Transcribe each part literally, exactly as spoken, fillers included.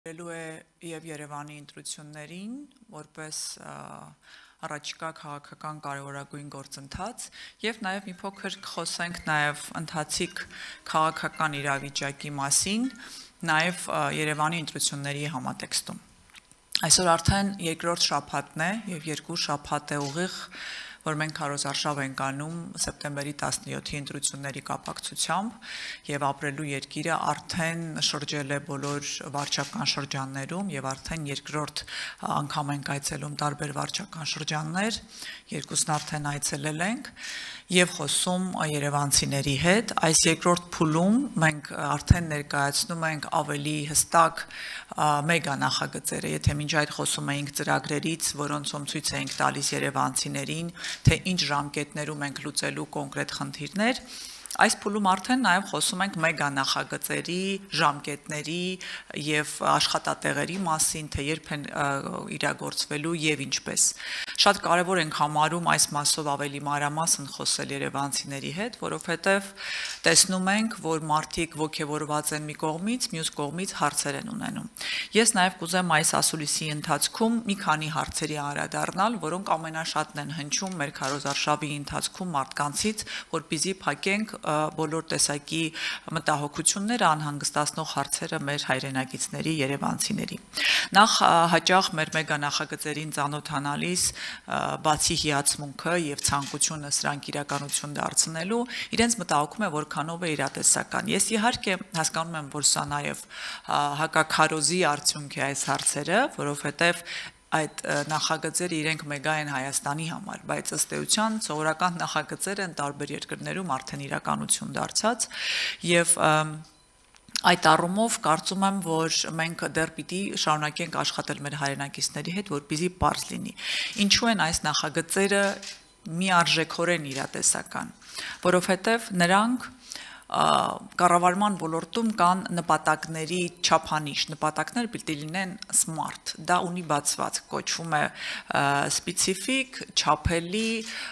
Եվ Երևանի ընտրություններին որպես առաջիկա քաղաքական կարևորագույն գործընթաց եւ նաեւ մի փոքր խոսենք նաեւ ընթացիկ քաղաքական իրավիճակի մասին նաեւ Երևանի ընտրությունների համատեքստում այսօր արդեն երկրորդ շաբաթն է եւ երկու շաբաթ է ուղիղ որ մենք քարոզարշավ ենք անում սեպտեմբերի տասնյոթի ընտրությունների կապակցությամբ եւ ապրելու երկիրը արդեն շրջել է բոլոր վարչական շրջաններում եւ արդեն երկրորդ անգամ ենք այցելում տարբեր վարչական շրջաններ երկուսն արդեն այցելել ենք եւ խոսում երևանցիների հետ այս երկրորդ փուլում մենք արդեն ներկայացնում ենք ավելի հստակ մեգա նախագծերը եթե մինչ այդ խոսում էինք ծրագրերից որոնցում ցույց էինք տալիս երևանցիներին թե ինչ ժամկետներում ենք լուծելու կոնկրետ խնդիրներ Այս փուլում արդեն նաև խոսում ենք մեգա նախագծերի, ժամկետների եւ աշխատատեղերի մասին, թե երբ են իրագործվելու եւ ինչպես։ Շատ կարեւոր ենք համարում այս մասով ավելի մանրամասն խոսել երևանցիների հետ, որովհետեւ տեսնում ենք, որ մարդիկ ողջևորված են մի կողմից, մյուս կողմից հարցեր են ունենում։ Ես նաև կուզեմ այս ասուլիսի ընթացքում մի քանի հարցերի անդրադառնալ, որոնք ամենաշատն են հնչում մեր քարոզարշավի ընթացքում մարդկանցից, որպեսզի փակենք բոլոր տեսակի մտահոգությունները անհանգստացնող հարցերը մեր հայրենակիցների երևանցիների նախ հաճախ մեր մեգա նախագծերին ծանոթանալիս բացի հիացմունքը եւ ցանկությունը սրանք իրականություն դարձնելու իրենց մտահոգում է որքանով է իրատեսական ես իհարկե հասկանում եմ որ սա նաեւ հակաքարոզի արդյունք է այս հարցերը որովհետեւ այդ նախագծերը իրենք մեգա են Հայաստանի համար, բայց ըստ էության սովորական նախագծեր են տարբեր երկրներում արդեն իրականություն դարձած եւ Այդ առումով կարծում եմ, որ մենք դեռ պիտի շարունակենք աշխատել մեր հայրենակիցների հետ, որպեսզի պարզ լինի։ Ինչու են այս նախագծերը միարժեքորեն իրատեսական, որովհետեւ նրանք կառավարման ոլորտում կան նպատակների չափանիշ, նպատակներ պիտի լինեն smart, դա ունի բացված, կոչվում է specific, չափելի,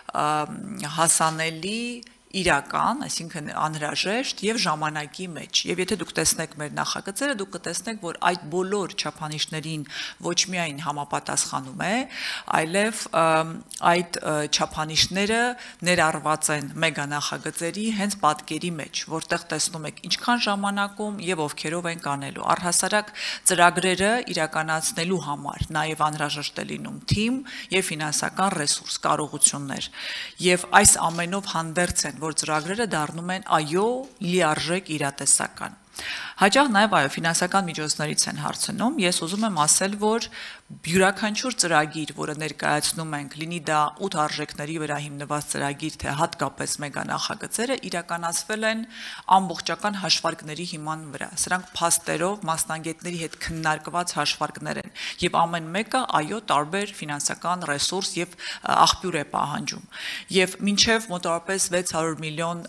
հասանելի իրական, այսինքն անհրաժեշտ եւ ժամանակի մեջ։ Եվ եթե դուք տեսնեք մեր նախագծերը, դուք կտեսնեք, որ այդ բոլոր չափանիշներին ոչ միայն համապատասխանում է, այլև այդ չափանիշները ներառված են մեգա նախագծերի հենց պատկերի մեջ, որտեղ տեսնում եք ինչքան ժամանակում եւ ովքերով են կանելու։ Առհասարակ ծրագրերը իրականացնելու համար նաեւ անհրաժեշտ է լինում թիմ եւ ֆինանսական ռեսուրս, կարողություններ։ Եվ այս ամենով հանդերձ են որ ծրագրերը դառնում են այո լիարժեք իրատեսական Հաճախ նաև այո ֆինանսական միջոցներից են հարցնում ես ուզում եմ ասել որ յուրաքանչյուր ծրագիր որը ներկայացնում ենք լինի դա ութ արժեքների վրա հիմնված ծրագիր թե հատկապես մեգա նախագծերը իրականացվել են ամբողջական հաշվարկների հիման վրա սրանք փաստերով մասնագետների հետ քննարկված հաշվարկներ են եւ ամեն մեկը այո տարբեր ֆինանսական ռեսուրս եւ աղբյուր է պահանջում եւ մինչեւ մոտավորապես վեց հարյուր միլիոն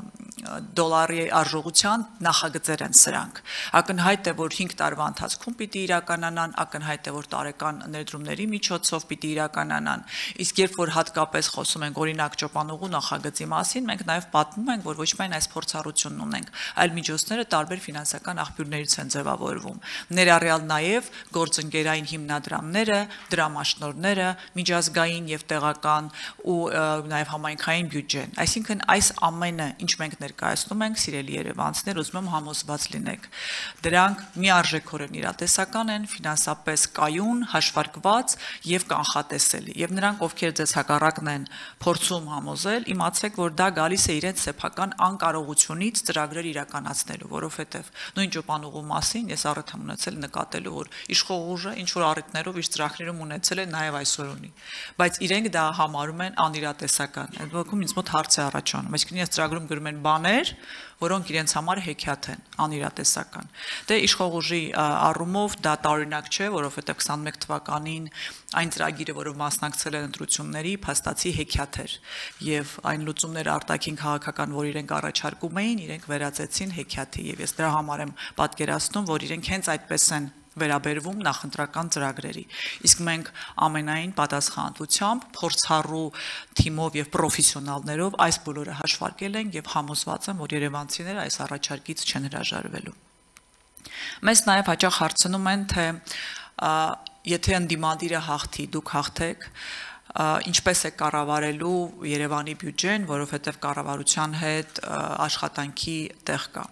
դոլարի արժողության նախագծեր են սրանք ակնհայտ է որ հինգ տարվա ընթացքում պիտի իրականանան ակնհայտ է որ տարեկան ներդրումների միջոցով պիտի իրականանան իսկ երբ որ հատկապես խոսում ենք օրինակ ճոպանուղու նախագծի մասին մենք նաև պատմում ենք որ ոչ միայն այս փորձառությունն ունենք այլ միջոցները տարբեր ֆինանսական աղբյուրներից են ձևավորվում ներառյալ նաև գործընկերային հիմնադրամները դրամաշնորհները միջազգային եւ տեղական ու նաև համայնքային բյուջեն այսինքն այս ամենը ինչ մենք ներկայացնում ենք սիրելի երևանցիներ ուզում եմ համոզված լինեք դրանք միարժեքորեն իրատեսական են ֆինանսապես կայուն հաշվարկված եւ կանխատեսելի եւ նրանք ովքեր ձեզ հակառակն են փորձում համոզել իմացեք որ դա գալիս է իրենց սեփական անկարողությունից ծրագրեր իրականացնելու որովհետեւ նույն ճոպանուղու մասին ես առիթ եմ ունեցել նկատելու որ իշխող ուժը ինչ որ առիթներով իր ծրագրերում ունեցել է նաեւ այսօր ունի բայց իրենք դա համարում են անիրատեսական այդ ոգում ինձ մոտ հարց է առաջանում այսինքն ես ծրագրում գրում են բաներ որոնք իրենց համար հեքիաթ են անիրատեսական դե իշխող ուժի առումով դա տարօրինակ չէ որովհետեւ քսանմեկ թվականին այն ծրագիրը որով մասնակցել են ընտրությունների փաստացի հեքիաթ էր եւ այն լուծումները արտաքին քաղաքական որ իրենք առաջարկում էին իրենք վերածեցին հեքիաթի եւ ես դրա համար եմ պատկերացնում որ իրենք հենց այդպես են վերաբերվում նախընտրական ծրագրերի իսկ մենք ամենայն պատասխանատվությամբ փորձառու թիմով եւ պրոֆեսիոնալներով այս բոլորը հաշվարկել ենք եւ համոզված եմ որ երևանցիները այս առաջարկից չեն հրաժարվելու Մեզ նաև հաճախ հարցնում են, թե եթե ընդդիմադիրը հաղթի, դուք հաղթեք, ինչպես է կառավարելու Երևանի բյուջեն, որովհետև կառավարության հետ աշխատանքի տեղ կա։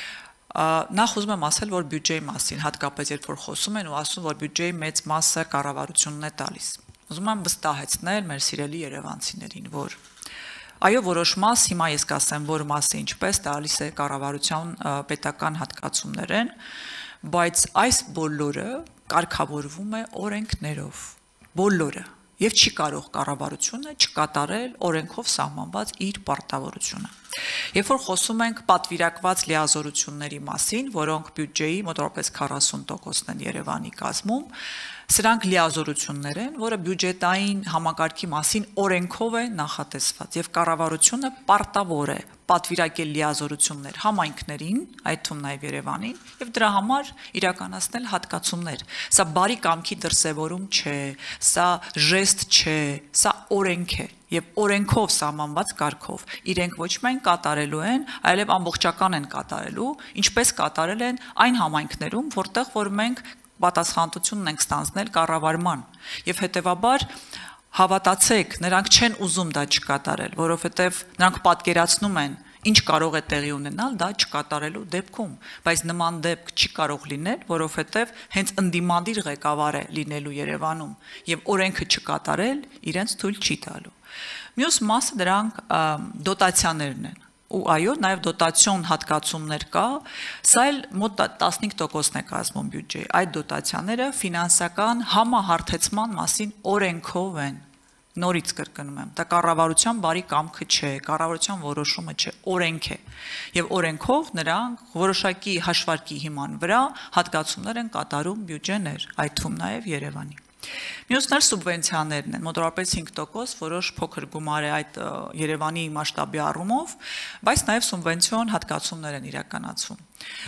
Նախ ուզում եմ ասել, որ բյուջեի մասին, հատկապես երբ որ խոսում են ու ասում, որ բյուջեի մեծ մասը կառավարությունն է տալիս։ Ուզում եմ վստահեցնել մեր սիրելի երևանցիներին, որ այո, որոշ մաս, հիմա ես կասեմ, որ մասը ինչպես տալիս է կառավարության պետական հատկացումներ են, բայց այս բոլորը կարգավորվում է օրենքներով, բոլորը, եւ չի կարող կառավարությունը չկատարել օրենքով սահմանված իր պարտավորությունը։ Երբ որ խոսում ենք պատվիրակված լիազորությունների մասին, որոնք բյուջեի մոտավորապես քառասուն տոկոսն են Երևանի կազմում, սրանք լիազորություններ են, որը բյուջետային համակարգի մասին օրենքով է նախատեսված եւ կառավարությունը պարտավոր է պատվիրակել լիազորություններ համայնքներին, այդ թվում նաև Երևանին, եւ դրա համար իրականացնել հատկացումներ։ Սա բարի կամքի դրսևորում չէ, սա ժեստ չէ, սա օրենք է եւ օրենքով սահմանված կարգով։ Իրենք ոչ միայն կատարելու են, այլև ամբողջական են կատարելու, ինչպես կատարել են այն համայնքներում, որտեղ որ մենք պատասխանատվությունն ենք ստանձնել կառավարման եւ հետեւաբար հավատացեք, նրանք չեն ուզում դա չկատարել, որովհետեւ նրանք պատկերացնում են ինչ կարող է տեղի ունենալ դա չկատարելու դեպքում, բայց նման դեպք չի կարող լինել, որովհետեւ հենց ընդդիմադիր ղեկավար է լինելու Երևանում եւ օրենքը չկատարել իրենց թույլ չի տալու։ Մյուս մասը դրանք դոտացիաներն են։ Ու այո, նաև դոտացիոն հատկացումներ կա, սա էլ մոտ տասնհինգ տոկոսն է կազմում բյուջեի։ Այդ դոտացիաները ֆինանսական համահարթեցման մասին օրենքով են։ Նորից կրկնում եմ, դա կառավարության բարի կամքը չէ, կառավարության որոշումը չէ, օրենք է։ Եվ օրենքով նրանք որոշակի հաշվարկի հիման վրա հատկացումներ են կատարում բյուջեներ, այդ թվում նաև Երևանի։ Մյուսներ սուբվենցիաներն են, մոտավորապես հինգ տոկոս, որոշ փոքր գումար է այդ Երևանի մասշտաբի առումով, բայց նաև սուբվենցիոն հատկացումներ են իրականացում։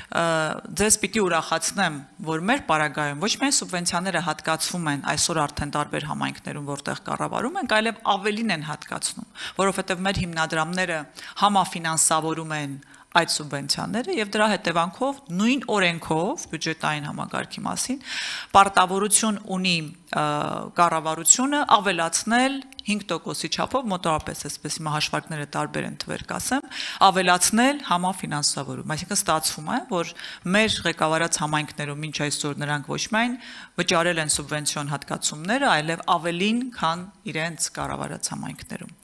Ձեզ պիտի ուրախացնեմ, որ մեր պարագայում ոչ միայն սուբվենցիաները հատկացվում են այսօր արդեն տարբեր համայնքներում, որտեղ կառավարում ենք, այլև ավելին են հատկացնում, որովհետև մեր հիմնադրամները համաֆինանսավորում են այդ սուբվենցիաները եւ դրա հետևանքով նույն օրենքով բյուջետային համակարգի մասին պարտավորություն ունի կառավարությունը ավելացնել հինգ տոկոսի չափով մոտավորապես այսպես հիմա հաշվարկները տարբեր են թվեր կասեմ ավելացնել համաֆինանսավորում, այսինքն ստացվում է որ մեր ղեկավարած համայնքներում մինչ այսօր նրանք ոչ միայն վճարել են սուբվենցիոն հատկացումները, այլև ավելին, քան իրենց կառավարած համայնքներում։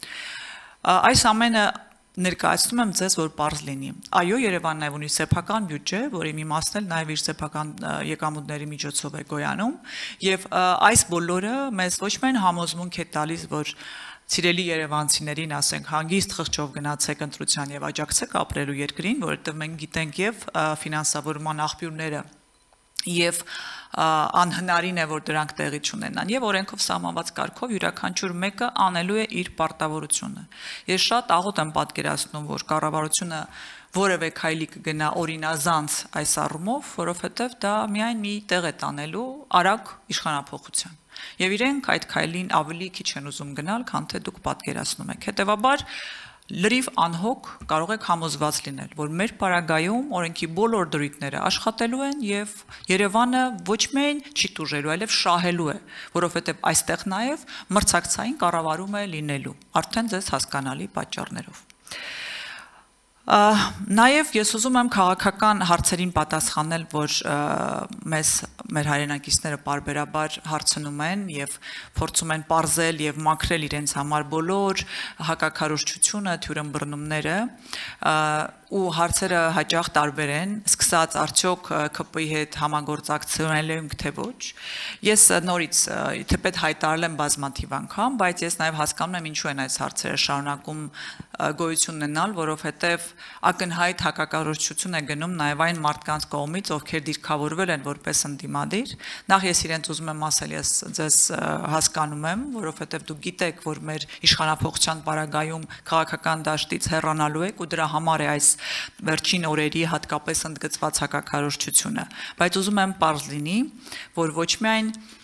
Այս ամենը ներկայացնում եմ ձեզ, որ պարզ լինի։ Այո, Երևանն նաև ունի սեփական բյուջե, որի մի մասն էլ նաև իր սեփական եկամուտների միջոցով է գոյանում, եւ այս բոլորը մեզ ոչ միայն համոզմունք է տալիս, որ սիրելի երևանցիներին, ասենք, հանգիստ խղճով գնացեք ընտրության եւ աջակցեք ապրելու երկրին, որովհետեւ մենք գիտենք եւ ֆինանսավորման աղբյուրները եւ անհնարին է որ դրանք տեղի չունենան եւ օրենքով սահմանված կարգով յուրաքանչյուր մեկը անելու է իր պարտավորությունը։ Ես շատ աղոտ եմ պատկերացնում, որ կառավարությունը որևէ քայլի կգնա օրինազանց այս առումով, որովհետեւ դա միայն մի տեղ է տանելու արագ իշխանափոխության։ Եվ իրենք այդ քայլին ավելի քիչ են ուզում գնալ, քան թե դուք պատկերացնում եք։ Հետևաբար լրիվ անհոգ կարող եք համոզված լինել, որ մեր պարագայում օրենքի բոլոր դրույթները աշխատելու են եւ Երևանը ոչ միայն չի տուժելու, այլև շահելու է, որովհետեւ այստեղ նաեւ մրցակցային կառավարում է լինելու, արդեն ձեզ հասկանալի պատճառներով։ Նաև ես ուզում եմ քաղաքական հարցերին պատասխանել, որ մեզ մեր հայրենակիցները պարբերաբար հարցնում են եւ փորձում են պարզել եւ մաքրել իրենց համար բոլոր հակակարողությունը, թյուրըմբռնումները ու հարցերը հաճախ տարբեր են, սկսած արդյոք K P-ի հետ համագործակցել ենք թե ոչ։ Ես նորից թեպետ հայտարարել եմ բազմաթիվ անգամ, բայց ես նաև հասկանում եմ ինչու են այս հարցերը շարունակում գոյություն ունենալ, որովհետև ակնհայտ հակակարողություն է գնում նաև այն մարդկանց կողմից, ովքեր դիրքավորվել են որպես ընդդիմադիր։ Նախ ես իրենց ուզում եմ ասել, ես ձեզ հասկանում եմ, որովհետև դուք գիտեք, որ մեր իշխանափոխության պարագայում քաղաքական դաշտից հեռանալու եք ու դրա համար է այս վերջին օրերի հատկապես ընդգծված հակակարողությունը, բայց ուզում եմ պարզ լինի, որ ոչ միայն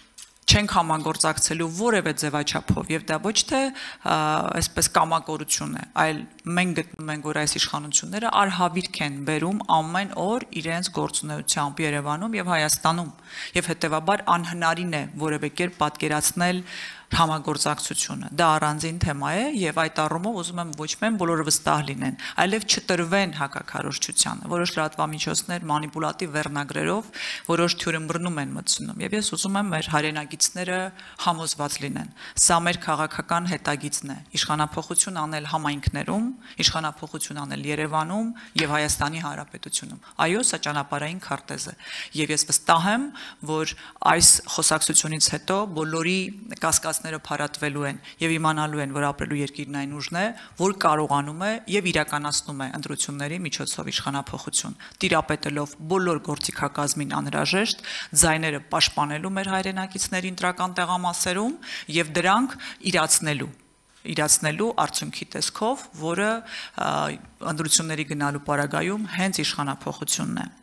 չենք համագործակցելու որևէ ձևաչափով եւ դա ոչ թե այսպես կամակորություն է, այլ մենք գտնում ենք, որ այս իշխանությունները արհավիրք են բերում ամեն օր իրենց գործունեությամբ Երևանում եւ Հայաստանում եւ հետեւաբար անհնարին է որևէ կերպ պատկերացնել համագործակցությունը։ Դա առանձին թեմա է եւ այդ առումով ուզում եմ ոչ միայն բոլորը վստահ լինեն, այլև չտրվեն հակակարողությանը։ Որոշ լրատվամիջոցներ մանիպուլատիվ վերնագրերով որոշ թյուրըմբռնում են մտցնում եւ ես ուզում եմ մեր հայրենակիցները համոզված լինեն։ Սա մեր քաղաքական հետագիծն է։ Իշխանափոխություն անել համայնքներում, իշխանափոխություն անել Երևանում եւ Հայաստանի Հանրապետությունում։ Այո, սա ճանապարհային քարտեզ է եւ ես վստահ եմ, որ այս խոսակցությունից հետո բոլորի կասկածները փարատվելու են եւ իմանալու են, որ ապրելու երկիրն այն ուժն է, որ կարողանում է եւ իրականացնում է ընտրությունների միջոցով իշխանափոխություն, տիրապետելով բոլոր գործիքակազմին անհրաժեշտ ձայները պաշտպանելու մեր հայրենակիցների ընտրական տեղամասերում եւ դրանք իրացնելու իրացնելու արդյունքի տեսքով, որը ընտրությունների գնալու պարագայում հենց իշխանափոխությունն է։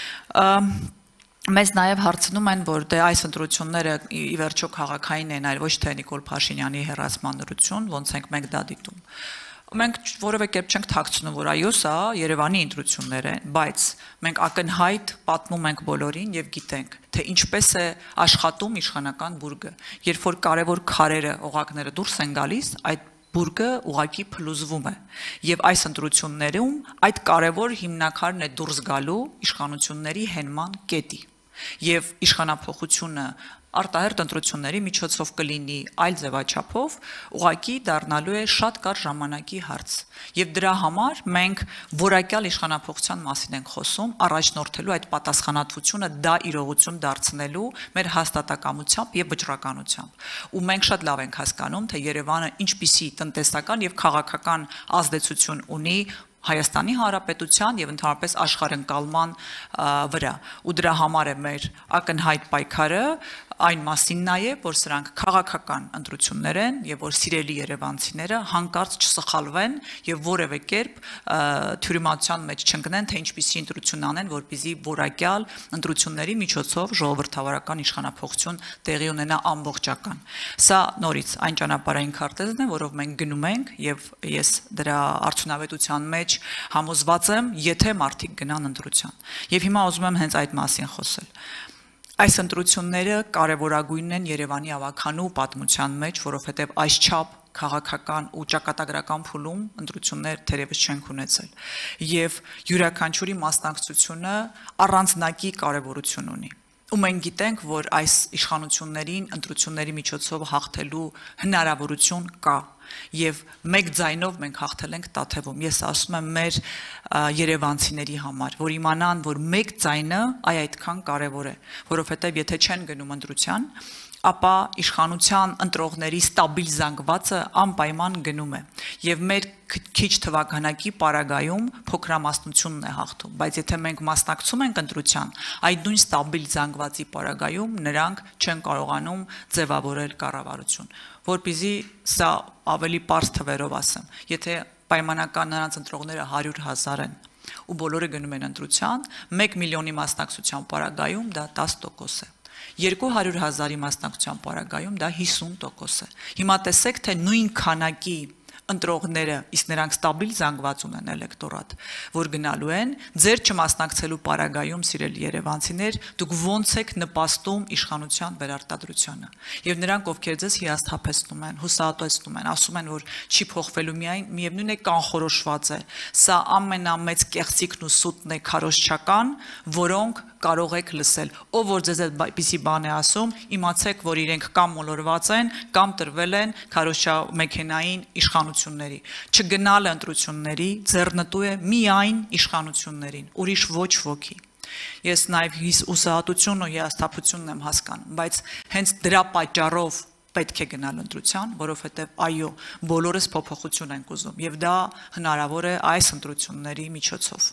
Մեզ նաև հարցնում են, որ դե այս ընտրությունները ի վերջո քաղաքային են, այլ ոչ թե Նիկոլ Փաշինյանի հեռացման ընտրություն, ոնց ենք մենք դա դիտում։ Մենք որևէ կերպ չենք թաքցնում, որ այո, սա Երևանի ընտրություններ են, բայց մենք ակնհայտ պատմում ենք բոլորին եւ գիտենք, թե ինչպես է աշխատում իշխանական բուրգը։ Երբ որ կարևոր քարերը, օղակները դուրս են գալիս, այդ բուրգը ուղղակի փլուզվում է եւ այս ընտրություններում այդ կարևոր հիմնակարն է դուրս գալու իշխանությունների հենման կետի եւ իշխանափոխությունը արտահերտ ընտրությունների միջոցով կլինի այլ ձևաչափով, ուղղակի դառնալու է շատ կարճ ժամանակի հարց։ Եվ դրա համար մենք որակյալ իշխանափոխության մասին ենք խոսում, առաջնորդելու այդ պատասխանատվությունը դա իրողություն դարձնելու մեր հաստատակամությամբ եւ վճռականությամբ։ Ու մենք շատ լավ ենք հասկանում, թե Երևանը ինչպիսի տնտեսական եւ քաղաքական ազդեցություն ունի Հայաստանի Հանրապետության եւ ընդհանրապես աշխարհընկալման վրա ու դրա համար է մեր ակնհայտ պայքարը այն մասին նաեւ որ սրանք քաղաքական ընտրություններ են եւ որ սիրելի երևանցիները հանկարծ չսխալվեն եւ որևէ կերպ թյուրիմացության մեջ չընկնեն թե ինչպիսի ընտրություն անեն որպեսզի որակյալ ընտրությունների միջոցով ժողովրդավարական իշխանափոխություն տեղի ունենա ամբողջական սա նորից այն ճանապարհային քարտեզն է որով մենք գնում ենք եւ ես դրա արդյունավետության մեջ համոզված եմ եթե մարդիկ գնան ընտրության եւ հիմա ուզում եմ հենց այդ մասին խոսել Այս ընտրությունները կարևորագույնն են Երևանի ավականու պատմության մեջ, որովհետև այսչափ քաղաքական ու ճակատագրական փուլում ընտրություններ թերևս չենք ունեցել եւ յուրաքանչյուրի մասնակցությունը առանձնակի կարևորություն ունի ու մենք գիտենք, որ այս իշխանություններին ընտրությունների միջոցով հաղթելու հնարավորություն կա եւ մեկ ձայնով մենք հաղթել ենք Տաթևում ես ասում եմ մեր երևանցիների համար որ իմանան որ մեկ ձայնը այ այդքան կարեւոր է որովհետեւ եթե չեն գնում ընտրության ապա իշխանության ընտրողների ստաբիլ զանգվածը անպայման գնում է եւ մեր քիչ թվականակի պարագայում փոքրամասնությունն է հաղթում բայց եթե մենք մասնակցում ենք ընտրության այդ նույն ստաբիլ զանգվածի պարագայում նրանք չեն կարողանում ձևավորել կառավարություն որպեսզի սա ավելի պարզ թվերով ասեմ եթե պայմանական նրանց ընտրողները հարյուր հազար են ու բոլորը գնում են ընտրության մեկ միլիոնի մասնակցության պարագայում դա տասը տոկոս է երկու հարյուր հազարի մասնակցության պարագայում դա հիսուն տոկոս է հիմա տեսեք թե նույն քանակի ընտրողները իսկ նրանք ստաբիլ զանգված ունեն էլեկտորատ որ գնալու են ձեր չմասնակցելու պարագայում սիրելի երևանցիներ դուք ոնց եք նպաստում իշխանության վերարտադրությանը եւ նրանք ովքեր ձեզ հիասթափեցնում են հուսահատեցնում են ասում են որ չի փոխվելու միայն միևնույն է կանխորոշված է սա ամենամեծ կեղծիքն ու սուտն է քարոզչական որոնք կարող եք լսել ով որ ձեզ այդպիսի բան է ասում իմացեք որ իրենք կամ մոլորված են կամ տրվել են քարոզչա մեքենային իշխանությունների չգնալը ընտրությունների ձեռնտու է միայն իշխանություններին ուրիշ ոչ ոքի ես նաև հուսահատություն ու հիասթափությունն եմ հասկանում բայց հենց դրա պատճառով պետք է գնալ ընտրության որովհետև այո բոլորս փոփոխություն ենք ուզում եւ դա հնարավոր է այս ընտրությունների միջոցով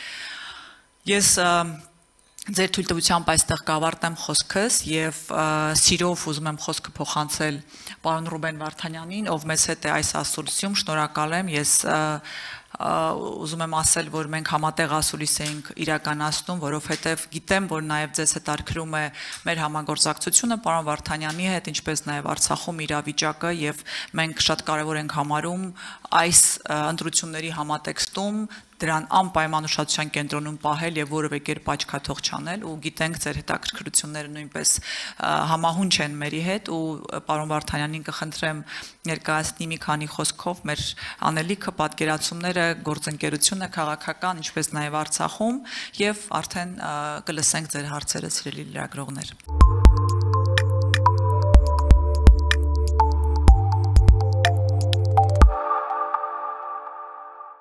ես Ձեր թույլտվությամբ այստեղ կավարտեմ խոսքս եւ սիրով ուզում եմ խոսքը փոխանցել պարոն Ռուբեն Վարդանյանին, ով մեզ հետ է այս ասուլիսիում, շնորհակալ եմ, ես ուզում եմ ասել, որ մենք համատեղ ասուլիս էինք իրականացնում, որովհետև գիտեմ, որ նաև ձեզ հետ արկրում է մեր համագործակցությունը պարոն Վարդանյանի հետ, ինչպես նաև Արցախում իրավիճակը, եւ մենք շատ կարևոր ենք համարում այս ընտրությունների համատեքստում դրան անպայման ուշադրության կենտրոնում պահել եւ որևէ կերպ աչքաթող չանել ու գիտենք ձեր հետաքրքրությունները նույնպես համահունչ են մերի հետ ու պարոն Վարդանյանին կխնդրեմ ներկայացնի մի քանի խոսքով մեր անելիքը, պատկերացումները, գործընկերությունը քաղաքական, ինչպես նաև Արցախում եւ արդեն կլսենք ձեր հարցերը, սիրելի լրագրողներ։